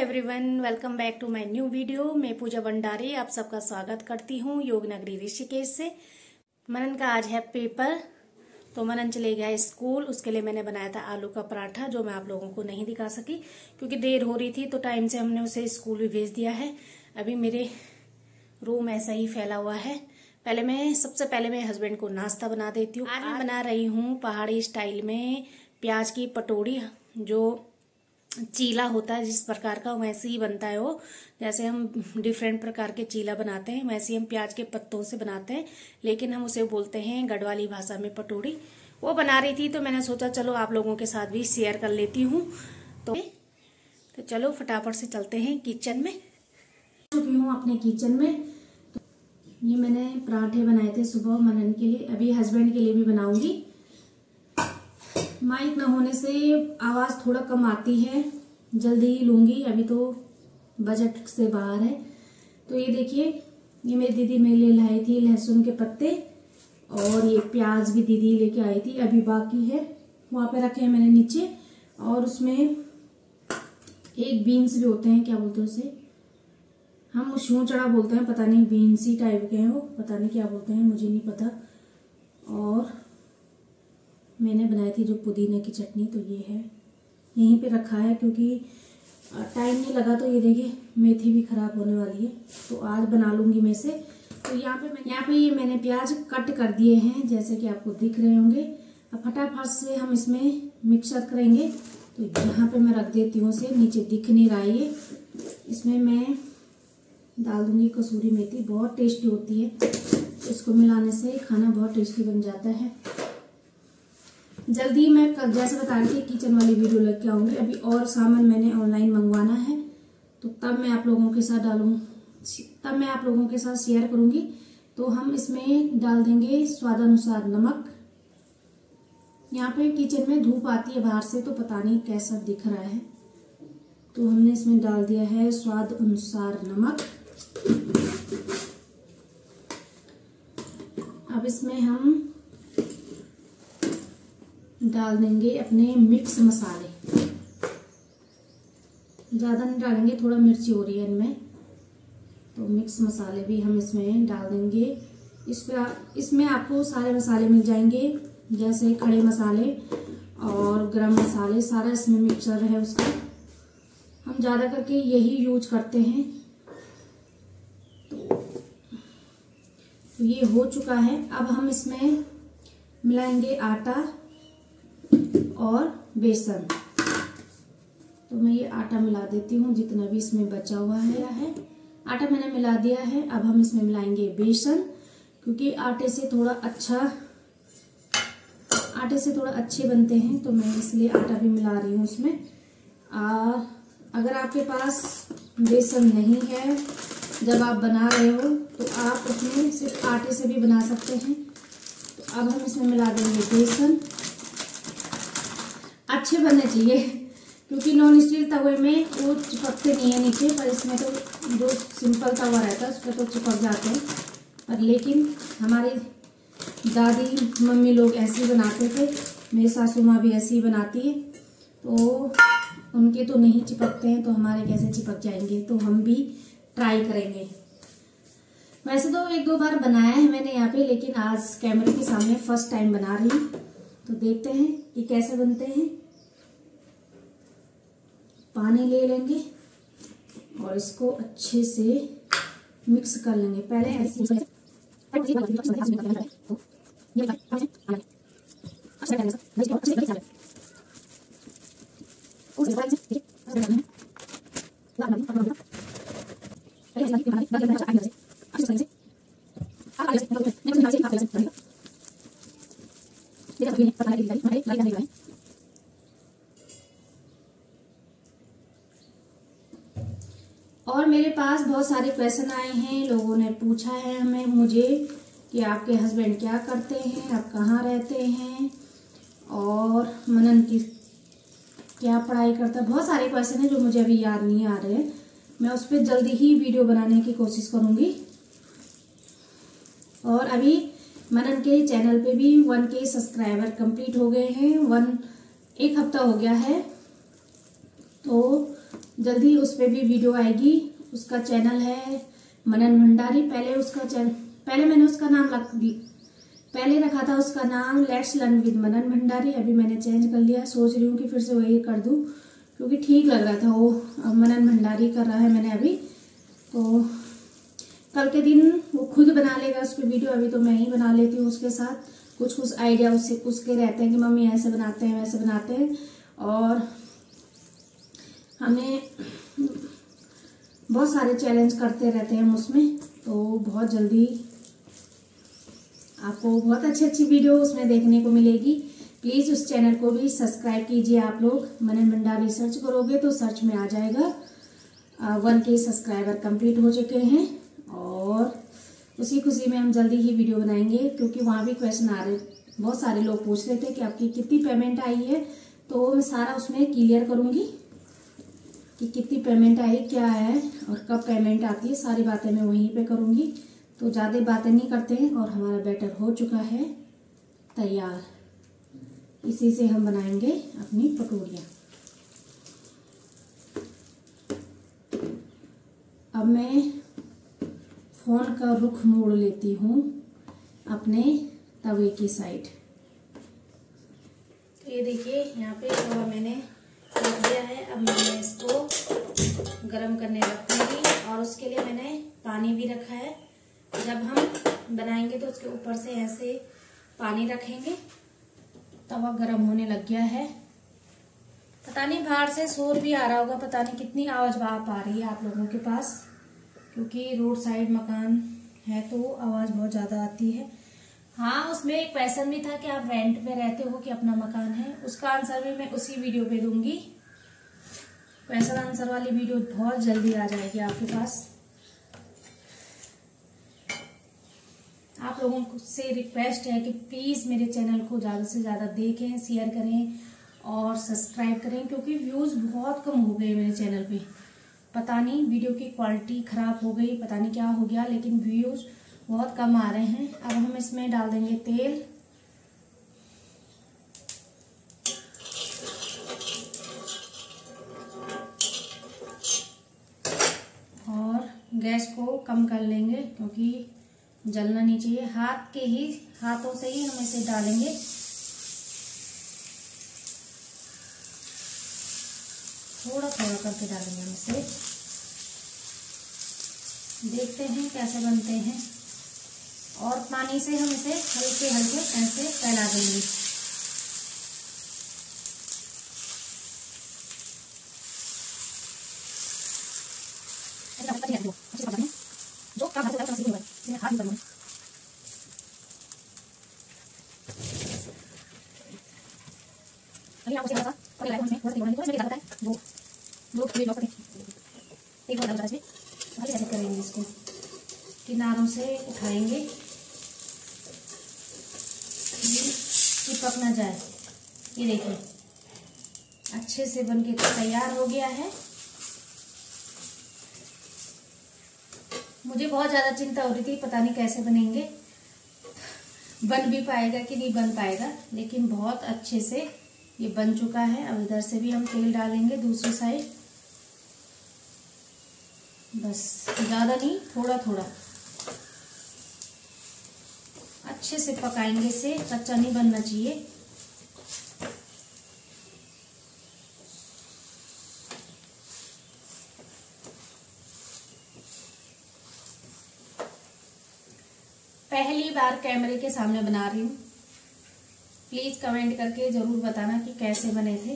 Everyone, welcome back to my new video. मैं पूजा भंडारी आप सबका स्वागत करती हूँ योग नगरी ऋषिकेश से। मनन का आज है पेपर, तो मनन चले गया स्कूल। उसके लिए मैंने बनाया था आलू का पराठा, जो मैं आप लोगों को नहीं दिखा सकी क्योंकि देर हो रही थी। तो टाइम से हमने उसे स्कूल भी भेज दिया है। अभी मेरे रूम ऐसा ही फैला हुआ है। सबसे पहले मैं हस्बैंड को नाश्ता बना देती हूँ। आज मैं बना रही हूँ पहाड़ी स्टाइल में प्याज की पटोड़ी। जो चीला होता है जिस प्रकार का, वैसे ही बनता है वो। जैसे हम डिफरेंट प्रकार के चीला बनाते हैं, वैसे ही हम प्याज के पत्तों से बनाते हैं, लेकिन हम उसे बोलते हैं गढ़वाली भाषा में पटोड़ी। वो बना रही थी तो मैंने सोचा चलो आप लोगों के साथ भी शेयर कर लेती हूँ। तो चलो फटाफट से चलते हैं किचन में। चुकी हूँ अपने किचन में। तो ये मैंने पराठे बनाए थे सुबह मनन के लिए, अभी हस्बैंड के लिए भी बनाऊंगी। माइक न होने से आवाज थोड़ा कम आती है, जल्दी ही लूंगी, अभी तो बजट से बाहर है। तो ये देखिए, ये मेरी दीदी मेरे लिए लाई थी लहसुन के पत्ते, और ये प्याज भी दीदी लेके आई थी, अभी बाकी है, वहां पे रखे हैं मैंने नीचे। और उसमें एक बीन्स भी होते हैं, क्या बोलते हैं उसे, हम शू चढ़ा बोलते हैं, पता नहीं, बीन्स ही टाइप के हैं वो, पता नहीं क्या बोलते हैं, मुझे नहीं पता। और मैंने बनाई थी जो पुदीने की चटनी, तो ये है, यहीं पे रखा है क्योंकि टाइम नहीं लगा। तो ये देखिए मेथी भी खराब होने वाली है, तो आज बना लूंगी मैं से। तो यहाँ पे ये मैंने प्याज कट कर दिए हैं, जैसे कि आपको दिख रहे होंगे। अब फटाफट से हम इसमें मिक्सर करेंगे। तो यहाँ पे मैं रख देती हूँ उसे, नीचे दिख नहीं रहा है ये। इसमें मैं डाल दूंगी कसूरी मेथी, बहुत टेस्टी होती है, इसको मिलाने से खाना बहुत टेस्टी बन जाता है। जल्दी मैं जैसे बता रही थी किचन वाली वीडियो लेके आऊंगी। अभी और सामान मैंने ऑनलाइन मंगवाना है, तो तब मैं आप लोगों के साथ शेयर करूंगी। तो हम इसमें डाल देंगे स्वादानुसार नमक। यहाँ पे किचन में धूप आती है बाहर से, तो पता नहीं कैसा दिख रहा है, तो हमने इसमें डाल दिया है स्वाद अनुसार नमक। अब इसमें हम डाल देंगे अपने मिक्स मसाले, ज्यादा नहीं डालेंगे, थोड़ा मिर्ची हो रही है इनमें, तो मिक्स मसाले भी हम इसमें डाल देंगे। इसमें आपको सारे मसाले मिल जाएंगे, जैसे खड़े मसाले और गरम मसाले, सारा इसमें मिक्सचर है उसका। हम ज्यादा करके यही यूज करते हैं। तो ये हो चुका है। अब हम इसमें मिलाएंगे आटा और बेसन। तो मैं ये आटा मिला देती हूँ, जितना भी इसमें बचा हुआ है। आटा मैंने मिला दिया है। अब हम इसमें मिलाएंगे बेसन, क्योंकि आटे से थोड़ा अच्छे बनते हैं, तो मैं इसलिए आटा भी मिला रही हूँ उसमें। अगर आपके पास बेसन नहीं है जब आप बना रहे हो, तो आप उसमें सिर्फ आटे से भी बना सकते हैं। तो अब हम इसमें मिला देंगे बेसन। अच्छे बनने चाहिए, क्योंकि नॉन स्टील तवे में वो चिपकते नहीं है नीचे, पर इसमें तो जो सिंपल तवा रहता है उस पर तो चिपक जाते हैं। पर लेकिन हमारे दादी मम्मी लोग ऐसे ही बनाते थे, मेरी सासू माँ भी ऐसे ही बनाती है, तो उनके तो नहीं चिपकते हैं, तो हमारे कैसे चिपक जाएंगे। तो हम भी ट्राई करेंगे। वैसे तो एक दो बार बनाया है मैंने यहाँ पे, लेकिन आज कैमरे के सामने फर्स्ट टाइम बना रही हूँ, तो देखते हैं कि कैसे बनते हैं। पानी ले लेंगे और इसको अच्छे से मिक्स कर लेंगे। पहले ऐसे और मेरे पास बहुत सारे क्वेश्चन आए हैं, लोगों ने पूछा है मुझे कि आपके हस्बैंड क्या करते हैं, आप कहाँ रहते हैं, और मनन की क्या पढ़ाई करता है। बहुत सारे क्वेश्चन हैं जो मुझे अभी याद नहीं आ रहे हैं। मैं उस पर जल्दी ही वीडियो बनाने की कोशिश करूंगी। और अभी मनन के चैनल पे भी 1K सब्सक्राइबर कंप्लीट हो गए हैं, एक हफ्ता हो गया है। तो जल्दी उस पर भी वीडियो आएगी। उसका चैनल है मनन भंडारी। पहले मैंने उसका नाम पहले रखा था उसका नाम let's learn with Manan Bhandari. अभी मैंने चेंज कर लिया। सोच रही हूँ कि फिर से वही कर दूं क्योंकि ठीक लग रहा था वो। मनन भंडारी कर रहा है मैंने अभी, तो कल के दिन वो खुद बना लेगा उस पर वीडियो। अभी तो मैं ही बना लेती हूँ उसके साथ। कुछ आइडिया उसके रहते हैं कि मम्मी ऐसे बनाते हैं वैसे बनाते हैं, और हमें बहुत सारे चैलेंज करते रहते हैं हम उसमें। तो बहुत जल्दी आपको बहुत अच्छी वीडियो उसमें देखने को मिलेगी। प्लीज उस चैनल को भी सब्सक्राइब कीजिए आप लोग। मनन भंडारी सर्च करोगे तो सर्च में आ जाएगा। 1K सब्सक्राइबर कंप्लीट हो चुके हैं और उसी खुशी में हम जल्दी ही वीडियो बनाएंगे, क्योंकि वहाँ भी क्वेश्चन आ रहे, बहुत सारे लोग पूछ रहे थे कि आपकी कितनी पेमेंट आई है। तो मैं सारा उसमें क्लियर करूंगी कि कितनी पेमेंट आई, क्या है और कब पेमेंट आती है। सारी बातें मैं वहीं पे करूंगी। तो ज़्यादा बातें नहीं करते हैं। और हमारा बैटर हो चुका है तैयार। इसी से हम बनाएंगे अपनी पकौड़ियाँ। अब मैं फोन का रुख मोड़ लेती हूँ अपने तवे की साइड। तो ये देखिए यहाँ पे तवा मैंने रख दिया है। अब मैं इसको गरम करने रखूंगी और उसके लिए मैंने पानी भी रखा है। जब हम बनाएंगे तो उसके ऊपर से ऐसे पानी रखेंगे। तवा गरम होने लग गया है। पता नहीं बाहर से शोर भी आ रहा होगा, पता नहीं कितनी आवाज आ रही है आप लोगों के पास, क्योंकि रोड साइड मकान है तो आवाज बहुत ज्यादा आती है। हाँ, उसमें एक क्वेश्चन भी था कि आप रेंट पे रहते हो कि अपना मकान है। उसका आंसर भी मैं उसी वीडियो पे दूंगी। क्वेश्चन आंसर वाली वीडियो बहुत जल्दी आ जाएगी आपके पास। आप लोगों से रिक्वेस्ट है कि प्लीज मेरे चैनल को ज्यादा से ज्यादा देखें, शेयर करें और सब्सक्राइब करें, क्योंकि व्यूज बहुत कम हो गए मेरे चैनल पे। पता नहीं वीडियो की क्वालिटी खराब हो गई, पता नहीं क्या हो गया, लेकिन व्यूज बहुत कम आ रहे हैं। अब हम इसमें डाल देंगे तेल। और गैस को कम कर लेंगे क्योंकि जलना नहीं चाहिए। हाथों से ही हम इसे डालेंगे। थोड़ा थोड़ा करके डालेंगे हम इसे। देखते हैं कैसे बनते हैं। और पानी से हम इसे हल्के हल्के ऐसे फैला देंगे। जो काम हाथ से नहीं है, हाथ नहीं अभी आप उसे थोड़ा सा पकड़ लाएगा इसमें, थोड़ा सा इसमें क्या होता है वो लोग वे लोग एक बार डाल इसमें हल्के ऐसे करेंगे। इसको किनारों से उठाएंगे, चिपक ना जाए। ये देखिए अच्छे से बनके तैयार हो गया है। मुझे बहुत ज्यादा चिंता हो रही थी, पता नहीं कैसे बनेंगे, बन भी पाएगा कि नहीं बन पाएगा, लेकिन बहुत अच्छे से ये बन चुका है। अब इधर से भी हम तेल डालेंगे दूसरी साइड। बस ज्यादा नहीं, थोड़ा थोड़ा अच्छे से पकाएंगे इसे, कच्चा नहीं बनना चाहिए। पहली बार कैमरे के सामने बना रही हूँ। प्लीज कमेंट करके जरूर बताना कि कैसे बने थे।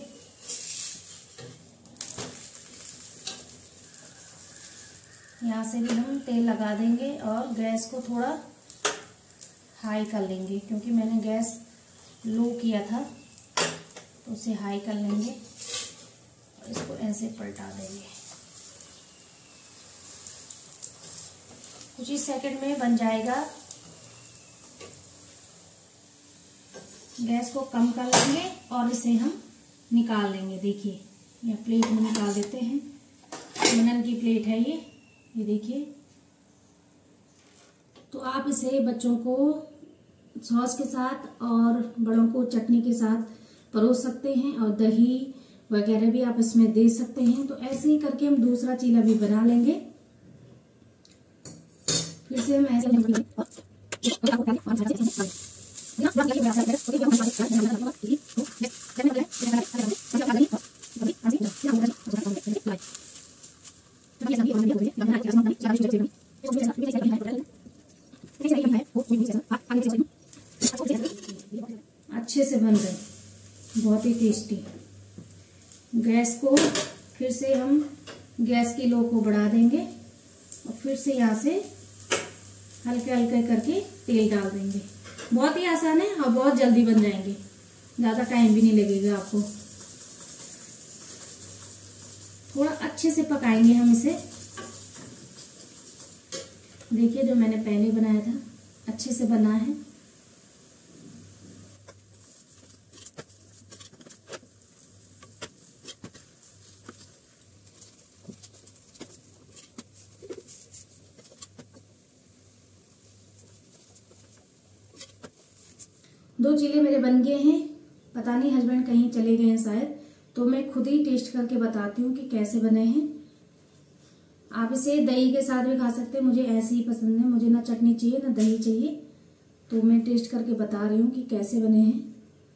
यहाँ से भी हम तेल लगा देंगे और गैस को थोड़ा हाई कर लेंगे, क्योंकि मैंने गैस लो किया था तो उसे हाई कर लेंगे और इसको ऐसे पलटा देंगे। कुछ ही सेकंड में बन जाएगा। गैस को कम कर लेंगे और इसे हम निकाल लेंगे। देखिए यह प्लेट में निकाल देते हैं। मनन की प्लेट है ये देखिए। तो आप इसे बच्चों को सॉस के साथ और बड़ों को चटनी के साथ परोस सकते हैं। और दही वगैरह भी आप इसमें दे सकते हैं। तो ऐसे ही करके हम दूसरा चीला भी बना लेंगे। फिर से हम ऐसे अच्छे से बन गए, बहुत ही टेस्टी। गैस को फिर से हम गैस की लो को बढ़ा देंगे और फिर से यहाँ से हल्के हल्के करके तेल डाल देंगे। बहुत ही आसान है और बहुत जल्दी बन जाएंगे, ज्यादा टाइम भी नहीं लगेगा आपको। थोड़ा अच्छे से पकाएंगे हम इसे। देखिए जो मैंने पहले बनाया था अच्छे से बना है। दो चीले मेरे बन गए हैं। पता नहीं हस्बैंड कहीं चले गए हैं शायद, तो मैं खुद ही टेस्ट करके बताती हूँ कि कैसे बने हैं। आप इसे दही के साथ भी खा सकते हैं, मुझे ऐसे ही पसंद है। मुझे ना चटनी चाहिए ना दही चाहिए, तो मैं टेस्ट करके बता रही हूँ कि कैसे बने हैं।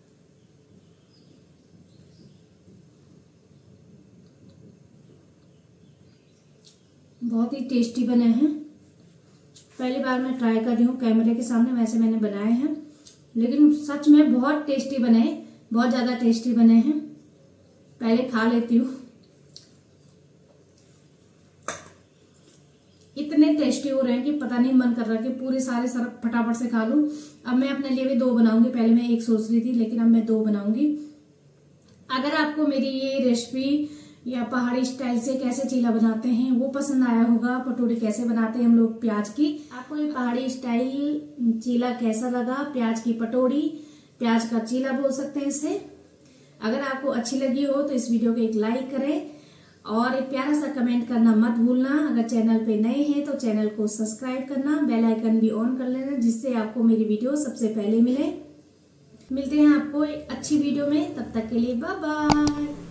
बहुत ही टेस्टी बने हैं। पहली बार मैं ट्राई कर रही हूँ कैमरे के सामने, वैसे मैंने बनाए हैं लेकिन सच में बहुत टेस्टी बने हैं, बहुत ज्यादा टेस्टी बने हैं। पहले खा लेती हूँ। इतने टेस्टी हो रहे हैं कि पता नहीं मन कर रहा है कि पूरे सारे फटाफट से खा लूं। अब मैं अपने लिए भी 2 बनाऊंगी, पहले मैं 1 सोच रही थी लेकिन अब मैं 2 बनाऊंगी। अगर आपको मेरी ये रेसिपी या पहाड़ी स्टाइल से कैसे चीला बनाते हैं वो पसंद आया होगा, पटोरी कैसे बनाते हैं हम लोग प्याज की, आपको ये पहाड़ी स्टाइल चीला कैसा लगा, प्याज की पटोरी, प्याज का चीला बोल सकते हैं इसे। अगर आपको अच्छी लगी हो तो इस वीडियो को एक लाइक करें और एक प्यारा सा कमेंट करना मत भूलना। अगर चैनल पे नए हैं तो चैनल को सब्सक्राइब करना, बेल आइकन भी ऑन कर लेना जिससे आपको मेरी वीडियो सबसे पहले मिले। मिलते हैं आपको एक अच्छी वीडियो में, तब तक के लिए बाय बाय।